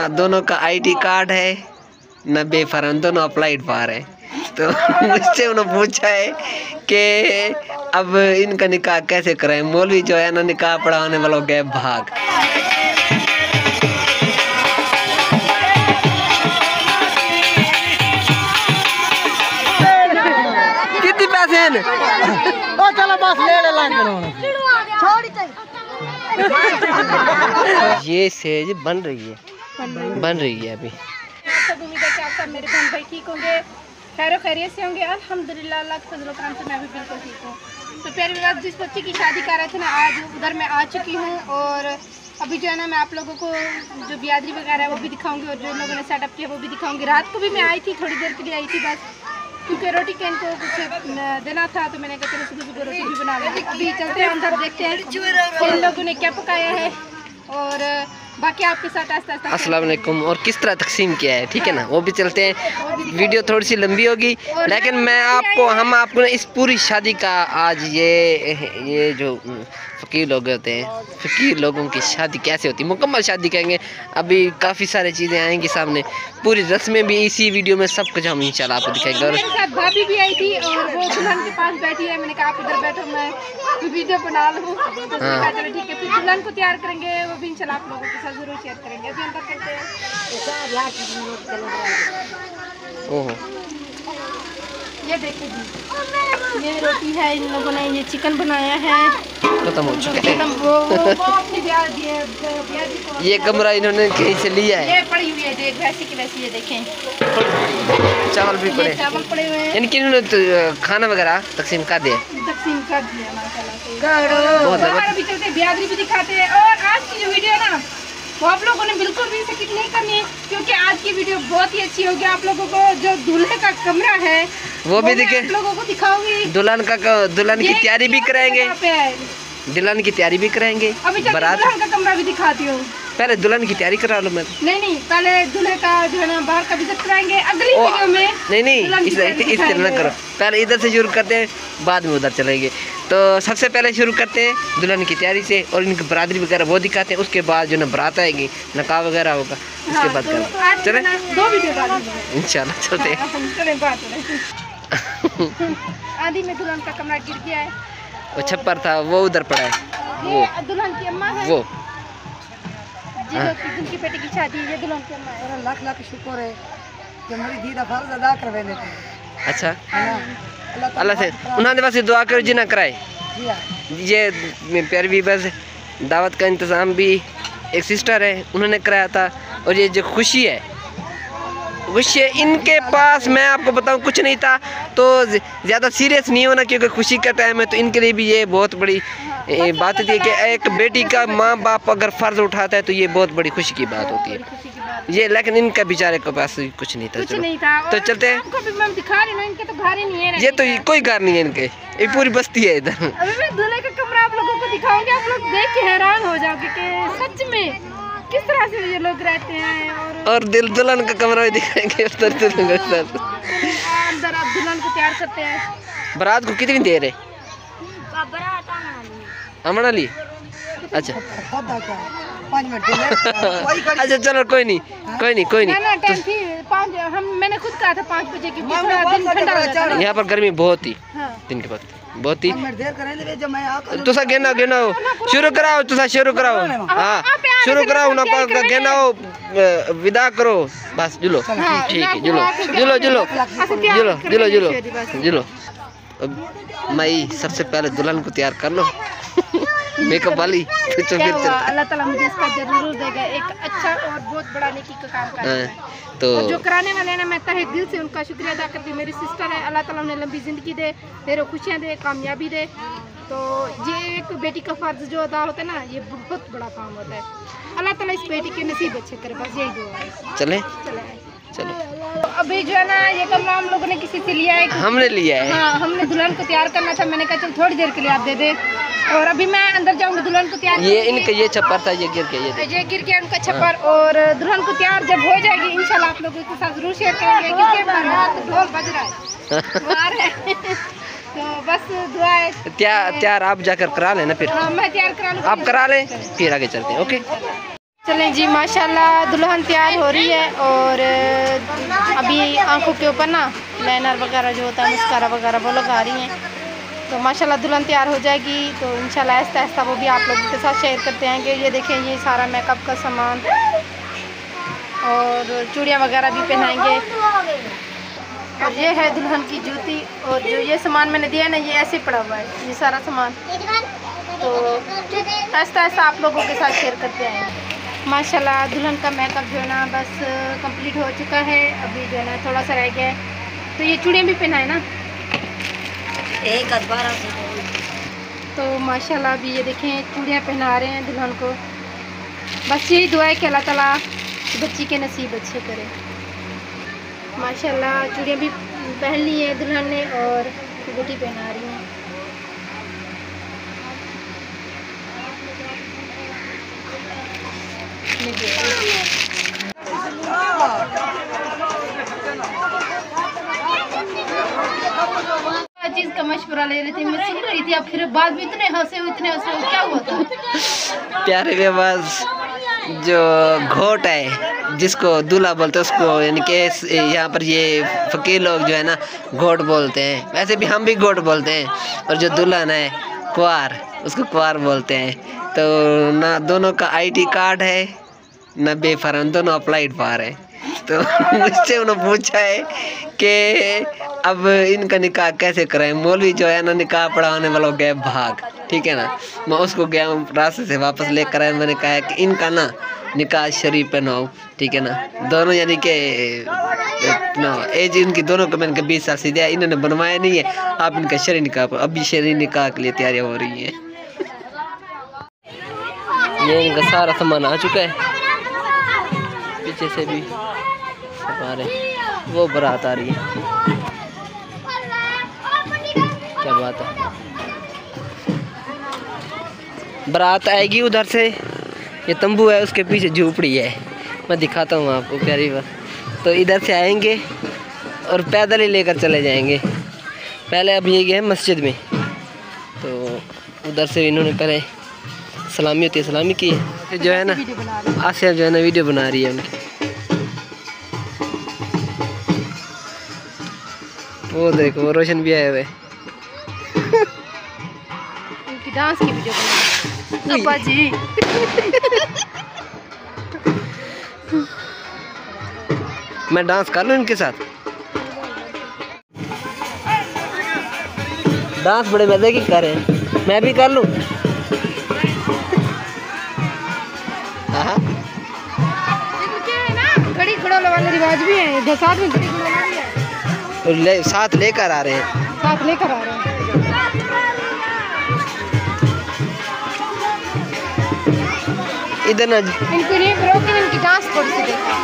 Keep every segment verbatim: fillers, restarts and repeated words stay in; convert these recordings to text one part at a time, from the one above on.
दोनों का ID card है न बेफारम, दोनों अप्लाइड पार है। तो मुझसे उन्होंने पूछा है कि अब इनका निकाह कैसे कराएं। मौलवी जो है ना निकाह पढ़ाने वालों गए भाग। कितने पैसे हैं? ओ चलो बस ले ले लाइन। ये सेज बन रही है, बन रही है अभी। सब उम्मीद है कि आप सब मेरे बहन भाई ठीक होंगे, खैर खैरियत से होंगे। अल्हम्दुलिल्लाह, अल्लाह के फजल करम से मैं भी बिल्कुल ठीक हूँ। तो प्यारे बात, जिस बच्चे की शादी कर रहे थे ना, आज उधर मैं आ चुकी हूँ और अभी जो है ना मैं आप लोगों को जो बियादरी वगैरह है वो भी दिखाऊंगी और जो लोगों ने सेटअप किया वो भी दिखाऊंगी। रात को भी मैं आई थी, थोड़ी देर के लिए आई थी बस, क्योंकि रोटी के इनको कुछ देना था तो मैंने कहा चलो सुबह सुबह रोटी भी बना लेंगे। अभी चलते हैं अंदर, देखते हैं इन लोगों ने क्या पकाया है और बाकी आपके साथ आस्ते आस्ते। अस्सलाम वालेकुम। और किस तरह तकसीम किया है, ठीक है ना, वो भी चलते हैं। वीडियो थोड़ी सी लंबी होगी लेकिन मैं आपको हम आपको इस पूरी शादी का आज ये ये जो फ़कीर लोग होते हैं, फ़कीर लोगों की शादी कैसे होती है मुकम्मल शादी कहेंगे। अभी काफ़ी सारी चीज़ें आएंगी सामने, पूरी रस्में भी इसी वीडियो में सब कुछ हम इंशाल्लाह आपको दिखाएंगे। और मेरे साथ भाभी भी आई थी और वो दुल्हन के पास बैठी है। मैंने कहा आप इधर बैठो, मैं वीडियो बना लूँ। तो हाँ। चलो ठीक है, फिर दुल्हन को तैयार करेंगे, वो भी इंशाल्लाह आप लोगों के साथ जरूर शेयर करेंगे। अभी अंदर चलते हैं। ओह ये देखिए जी, ये रोटी है, इन लोगों ने ये चिकन बनाया है, खत्म हो चुका है। वो, वो, वो अपनी ब्याह दिए, ये कमरा इन्होंने कहीं से लिया है। ये पड़ी हुई है देख, वैसी की वैसी। ये देखें चावल भी पड़े, चावल पड़े हुए हैं। इनकी इन्होंने तो खाना वगैरह तकसीम कर दिया, तकसीम कर दिया माशाल्लाह। अभी चलते बियादरी भी दिखाते हैं। और आज की जो वीडियो है ना वो आप लोगों ने बिल्कुल भी स्किप नहीं करनी है, क्योंकि आज की वीडियो बहुत ही अच्छी होगी। आप लोगों को जो दूल्हे का कमरा है वो भी दिखे, आप लोगों को दिखाऊंगी। दुल्हन का दुल्हन की तैयारी भी कराएंगे, दुल्हन की तैयारी भी कराएंगे। अभी दुल्हन का कमरा भी दिखाती हूँ। पहले दुल्हन की तैयारी करा लो। मैं नहीं नहीं, पहले दूल्हे का जो है ना बाहर का विजिट कराएंगे अगली वीडियो में। नहीं नहीं, इस इस तरह ना करो, पहले इधर से शुरू करते हैं बाद में उधर चलेंगे। तो सबसे पहले शुरू करते हैं दुल्हन की तैयारी से और इनकी बरादरी वगैरह वो दिखाते हैं। उसके बाद जो ना बारात आएगी, नकाह वगैरह होगा, उसके बाद करें। चले दो वीडियो इंशाल्लाह चलते हैं। आधी में दुल्हन का कमरा गिर गया है, वो छप्पर था वो उधर पड़ा है, वो दुल्हन की अम्मा है, वो जिनकी बेटी की शादी है, ये दुल्हन की अम्मा है। लाख लाख शुक्र है कि मेरी दी दा फर्ज अदा करवे ने। अच्छा अल्लाह से उन्होंने बस दुआ करो जी ना कराए। ये प्यार भी बस दावत का इंतज़ाम भी एक सिस्टर है उन्होंने कराया था। और ये जो खुशी है, खुशी है इनके पास मैं आपको बताऊं कुछ नहीं था, तो ज़्यादा सीरियस नहीं होना, क्योंकि खुशी का टाइम है। तो इनके लिए भी ये बहुत बड़ी ए, बात होती है कि एक बेटी का माँ बाप अगर फ़र्ज उठाता है तो ये बहुत बड़ी खुशी की बात होती है ये। लेकिन इनका बेचारे के पास कुछ नहीं था। कुछ नहीं था। तो चलते हैं। आपको भी मैं दिखा रही हूं, इनके तो घर ही नहीं है। ये तो कोई घर नहीं है इनके, ये पूरी बस्ती है इधर। अभी मैं दूल्हे का कमरा आप लोगों को दिखाऊंगी, आप लोग देख के हैरान हो जाओगे कि सच में किस तरह से ये लोग रहते हैं। और और दिल दुल्हन का कमरा भी दिखाएंगे उधर दुल्हन के साथ। अंदर आप दुल्हन को तैयार करते हैं। बारात को कितनी देर है? अमना ली। अच्छा पाँच मिनट अच्छा चलो कोई नहीं कोई नहीं कोई नहीं। ना टाइम थी पाँच, हम मैंने खुद कहा था पाँच बजे की, थोड़ा दिन ठंडा हो जाता है। यहाँ पर गर्मी बहुत थी, हाँ। दिन के बाद बहुत ही। देर करेंगे जब मैं आकर तुसा गिना गिनाओ शुरू कराओ, तुसा शुरू कराओ। हाँ शुरू कराओ ना, गिनाओ विदा करो बस। जुलो ठीक है, जुलो जुलो जुलो जुलो जुलो जुलो जुलो। अब मैं सबसे पहले दुल्हन को तैयार कर लो मेकअप वाली। तो फिर अल्लाह ताला मुझे इसका जरूर देगा, एक अच्छा और बहुत बड़ा नेकी का काम करना है। तो और जो कराने वाले हैं ना, मैं तहे दिल से उनका शुक्रिया अदा करती हूँ। मेरी सिस्टर है, अल्लाह ताला उन्हें लंबी ज़िंदगी दे, ढेरों खुशियाँ दे, कामयाबी दे। तो ये एक बेटी का फ़र्ज जो अदा होता है ना, ये बहुत बड़ा काम होता है। अल्लाह ताला इस बेटी के नसीब अच्छे करे, बस यही दुआ है। चले चले चलो। तो अभी जो है ना ये कमरा हम लोगों ने किसी से लिया है, हमने लिया है। हाँ, हमने दुल्हन को तैयार करना था। मैंने कहा चल थोड़ी देर के लिए आप दे दे, और अभी मैं अंदर जाऊंगी दुल्हन को तैयार। ये इनका ये छप्पर था, ये गिर गया, ये ये गिर गया उनका छप्पर। और दुल्हन को तैयार जब हो जाएगी इंशाल्लाह आप लोगों के साथ जरूर शेयर करेंगे, क्योंकि बारात ढोल बज रहा है। तो बस दुआ है। तैयार तैयार आप जाकर करा लेना, फिर हाँ, मैं तैयार करा लूँ, आप करा लें, फिर आगे चलते हैं। ओके। चलें जी, माशाल्लाह दुल्हन तैयार हो रही है और अभी आंखों के ऊपर ना लाइनर वगैरह जो होता है, मस्कारा वगैरह वो लगा रही हैं। तो माशाल्लाह दुल्हन तैयार हो जाएगी तो इंशाल्लाह आहिस्ता आहिस्ता वो भी आप लोगों के साथ शेयर करते हैं। कि ये देखें, ये सारा मेकअप का सामान और चूड़ियाँ वगैरह भी पहनाएंगे। और ये है दुल्हन की जूती, और जो ये सामान मैंने दिया है ना, ये ऐसे पड़ा हुआ है ये सारा सामान। तो आहिस्ता आहिस्ता आप लोगों के साथ शेयर करते हैं। माशाल्लाह दुल्हन का मेकअप जो है ना बस कंप्लीट हो चुका है। अभी जो है ना थोड़ा सा रह गया है। तो ये चूड़ियाँ भी पहनाए ना एक अखबार। तो माशाल्लाह अभी ये देखें चूड़ियाँ पहना रहे हैं दुल्हन को। बस यही दुआ है कि अल्लाह ताला बच्ची के नसीब अच्छे करे। माशाल्लाह चूड़ियाँ भी पहन ली है दुल्हन ने और अंगूठी पहना रही हैं। चीज़ का मशवरा ले रही थी, मैं सुन रही थी। अब फिर बाद में इतने हंसे हो इतने हंसे हो, क्या हुआ था? प्यारे बेबाज जो घोट है जिसको दूल्हा बोलते हैं उसको, यानी कि यहाँ पर ये फकीर लोग जो है ना घोट बोलते हैं। वैसे भी हम भी घोट बोलते हैं। और जो दुल्हन है कुंवार, उसको कुंवार बोलते हैं। तो ना दोनों का आईडी कार्ड है ना बेफारम, दोनों अप्लाइड पार है। तो मुझसे उन्होंने पूछा है कि अब इनका निकाह कैसे कराएं। मौलवी जो है ना निकाह पढ़ाने वालों गए भाग, ठीक है ना। मैं उसको गया रास्ते से वापस लेकर आया। मैंने कहा कि इनका ना निकाह शरीफ पहनाओ, ठीक है ना। दोनों यानी कि ना एज इनकी दोनों को मैंने बीस साल से दिया, इन्होंने बनवाया नहीं है। आप इनका शरीफ निकाह, अभी शरीफ निकाह के लिए तैयारियाँ हो रही हैं। ये इनका सारा सामान आ चुका है। पीछे से भी हमारे वो बारात आ रही है। क्या बात है, बारात आएगी उधर से। ये तंबू है, उसके पीछे झोपड़ी है। मैं दिखाता हूँ आपको प्यारी बात। तो इधर से आएंगे और पैदल ही लेकर चले जाएंगे। पहले अब ये गए मस्जिद में, तो उधर से इन्होंने पहले सलामी होती है, सलामी की है। जो है ना आसिया जो है ना वीडियो बना रही है उनकी। वो देखो वो रोशन भी आए हुए। उनकी डांस की वीडियो बना अब्बा जी। मैं डांस कर लूँ इनके साथ। डांस बड़े मजे की कर रहे हैं, मैं भी कर लूँ। हाँ घड़ी घड़ोले वाले रिवाज भी है, साथ में घड़ी घड़ोला भी है। और ले, साथ लेकर आ रहे हैं, साथ लेकर आ रहे हैं। इधर ना इनको नहीं रोके, इनकी डांस थोड़ी सी देखो।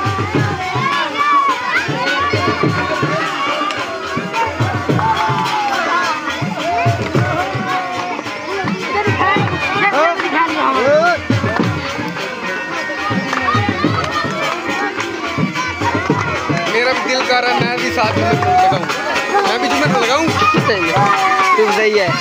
मेरा भी दिल कर रहा है मैं भी साथ में लगाऊं, मैं भी झूमर लगाऊं। तू सही है।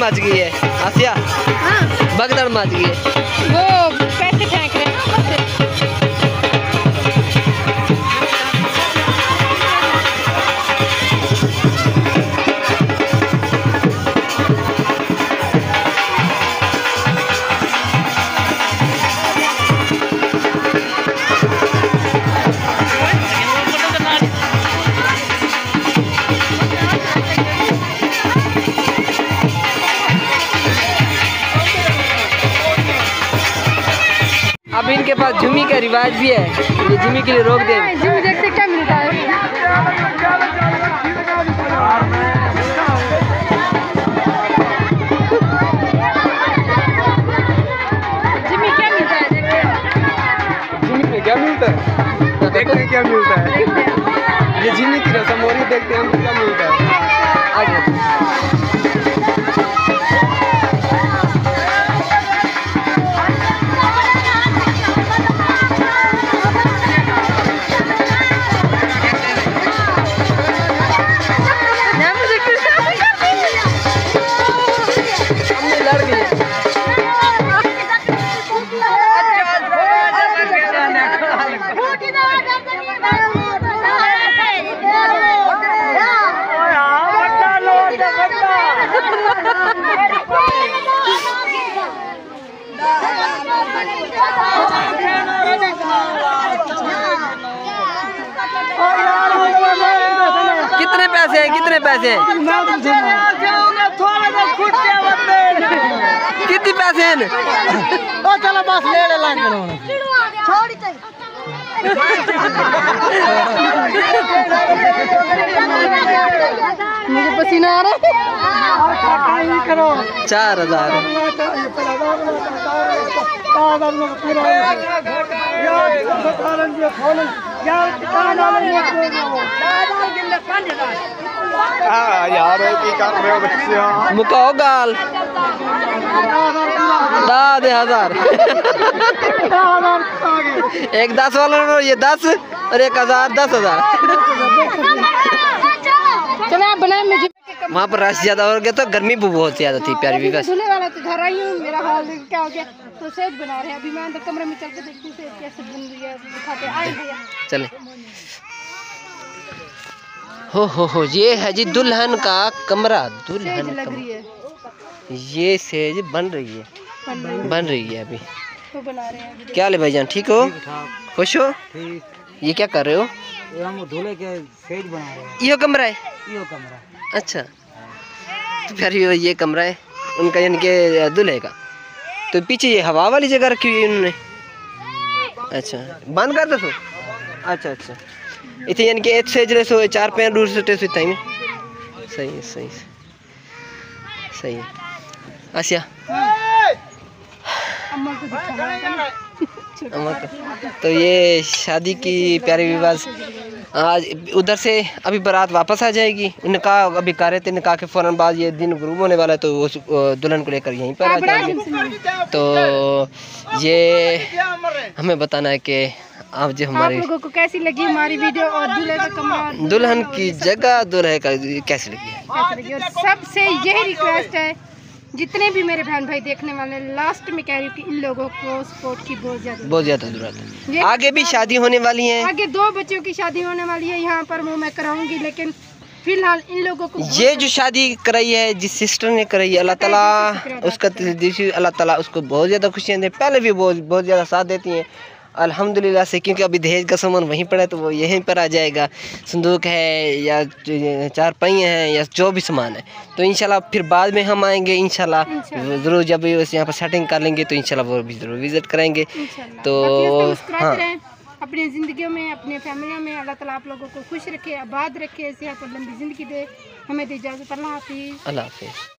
मच गई है आसिया, हाँ भगदड़ मच गई है। वो पैसे फेंक रहे हैं ऊपर से। अब इनके पास झुमी का रिवाज भी है, ये झुमी के लिए रोक दे। झुमी देखते क्या मिलता है। झुमी क्या मिलता है देखते हैं। जिमी में क्या मिलता है? देखते हैं क्या मिलता है। ये जिमी की रस्म हो रही है, देखते हैं हमको क्या मिलता है। आगे कितने पैसे हैं, कितने पैसे हैं, कितने पैसे हैं? ओ चलो बस ले ले लाइन छोड़ दे। मुझे पसीना आ रहा है। चार हजार यार की कर रहे हो बच्चे? मुकाओ गाल दा दे हजार। एक दस वाला ये दस और एक हजार दस हजार। चलो आप बनाए मुझे। वहाँ पर रश ज्यादा हो गया तो गर्मी भी बहुत ज्यादा थी प्यारी भी। बस धुले वाला तो घर आई हूँ, मेरा हाल देख क्या हो गया। तो सेज बना रहे हैं अभी, मैं अंदर कमरे में चल के देखूँ सेज कैसे बन रही है, दिखाते आए भैया। चले। हो हो हो ये है जी दुल्हन का कमरा, दुल्हन सेज लग कमरा। रही है, ये सेज बन रही है, बन रही है, बन रही है अभी। तो बना रहे हैं अभी। क्या ले भाईजान, ठीक हो, खुश हो? ये क्या कर रहे हो? हम दूल्हे के सेज बना रहे हैं। ये कमरा है, यो कमरा। अच्छा तो फिर ये ये कमरा है उनका, यानी कि दूल्हे का। तो पीछे ये हवा वाली जगह रखी हुई है उन्होंने। अच्छा बंद कर दो सो। अच्छा अच्छा इतने यानी कि एक सेजरे सो चार पैर दूर से टेस्ट टाइम है। सही है सही है सही है। आसिया अम्मा को दिखाना। अम्मा को तो ये शादी की प्यारे विवाह आज उधर से अभी बारात वापस आ जाएगी। निकाह अभी कर रहे थे, निकाह के फ़ौरन बाद ये दिन गुरूब होने वाला है तो वो दुल्हन को लेकर यहीं पर आ जाएंगे। तो ये हमें बताना है कि आप जो हमारी आप लोगों को कैसी लगी हमारी वीडियो और दूल्हे का कमरा, दुल्हन की जगह दुल्हे का कैसी लगी है। कैसी लगी। और सबसे यही रिक्वेस्ट है जितने भी मेरे बहन भाई देखने वाले, लास्ट में कह रही हूँ कि इन लोगों को सपोर्ट की बहुत ज़्यादा बहुत ज़्यादा ज़रूरत है। ये आगे भी शादी होने वाली है, आगे दो बच्चों की शादी होने वाली है यहाँ पर, वो मैं कराऊंगी, लेकिन फिलहाल इन लोगों को ये जो शादी कराई है जिस सिस्टर ने कराई है, अल्लाह ताला उसका अल्लाह ताला उसको बहुत ज़्यादा खुशियाँ दे। पहले भी बहुत बहुत ज़्यादा साथ देती हैं अल्हम्दुलिल्लाह से, क्योंकि अभी दहेज का सामान वहीं पड़ा है तो वो यहीं पर आ जाएगा। संदूक है या चार पहिए हैं या जो भी सामान है तो इंशाल्लाह फिर बाद में हम आएंगे इंशाल्लाह ज़रूर। जब यहाँ पर सेटिंग कर लेंगे तो इंशाल्लाह वो भी ज़रूर विज़िट करेंगे। तो हाँ अपनी ज़िंदगियों में, अपने फैमिलियों में अल्लाह ताला आप लोगों को खुश रखे, आबाद रखे, सेहत और लंबी ज़िंदगी दे। हमें दे इजाज़त। अल्लाह हाफ़िज़। अल्लाह हाफ़िज़।